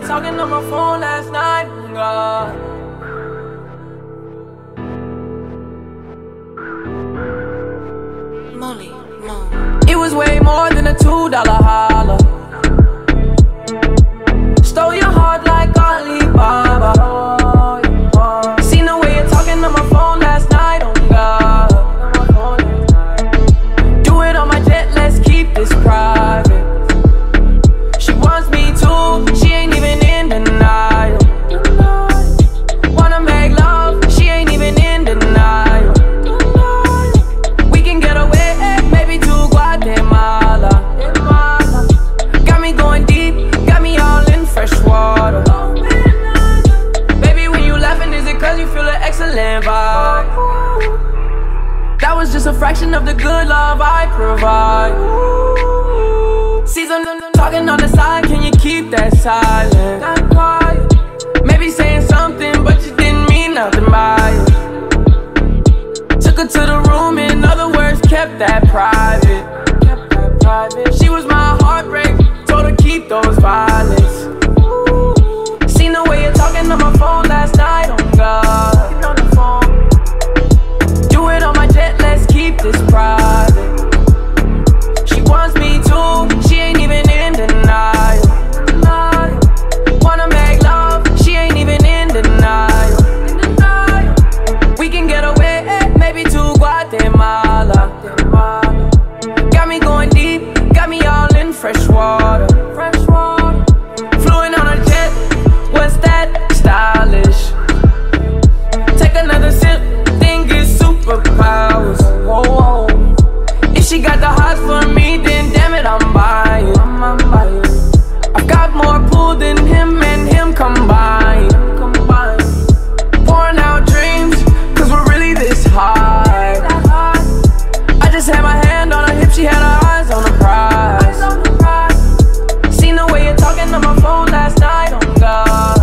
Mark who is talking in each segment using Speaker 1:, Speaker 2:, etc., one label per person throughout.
Speaker 1: talking on my phone last night, God.
Speaker 2: Molly,
Speaker 1: it was way more than a $2 holler. Stole your heart like Alibaba. Seen the way you're talking on my phone last night, oh God. Do it on my jet, let's keep this private. She wants me too, she ain't even in denial. Wanna make love, she ain't even in denial. We can get away, maybe to Guatemala. Got me going deep, got me all in fresh water. Baby, when you laughing, is it cause you feel an excellent vibe? That was just a fraction of the good love I provide. See some talking on the side, can you keep that silent? Not quiet. Maybe saying something, but you didn't mean nothing by it. Took her to the room, in other words, kept that private. She was my heartbreak, told her keep those violets. Seen the way you're talking on my phone last night, oh God. Do it on my jet, let's keep this private. She wants me too, she ain't even in denial. Wanna make love, she ain't even in denial. We can get away, maybe to Guatemala. Got me going deep, got me all in fresh water. Fluent on a jet, what's that? Stylish. Take another sip, think it's superpowers. Whoa. If she got the hots for me, then damn it, I'm buying. I've got more pool than him and him combined. Pouring out dreams, cause we're really this high. I just had my hand on her hip, she had her eyes on the prize. Seen the way you're talking on my phone last night, oh God.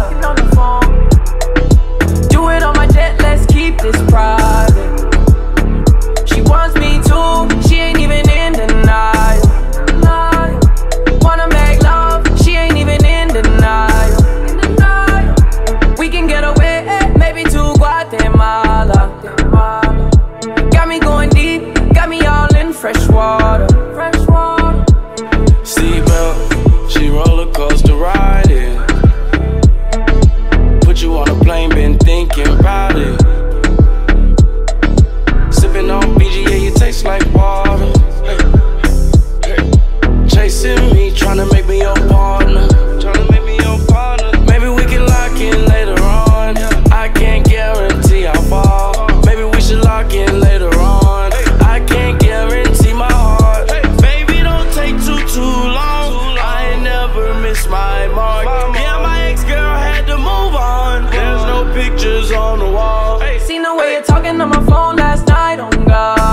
Speaker 1: Do it on my jet, let's keep this private. She wants me too, she ain't even in denial. Wanna make love, she ain't even in denial. We can get away, maybe to Guatemala. Got me going deep, got me all in fresh water.
Speaker 3: Seatbelt, she roller coaster riding. Put you on a plane, been thinking about it. Sipping on BGA, you taste like water. Chasing me, tryna make me your partner. Maybe we can lock in later on. I can't guarantee how far. Maybe we should lock in later on. I can't guarantee my heart. Baby, don't take too long. I ain't never missed my mark. Yeah, my ex-girl had to move on. There's no pictures on the wall.
Speaker 1: Seen the way you're talking on my phone last night, oh God.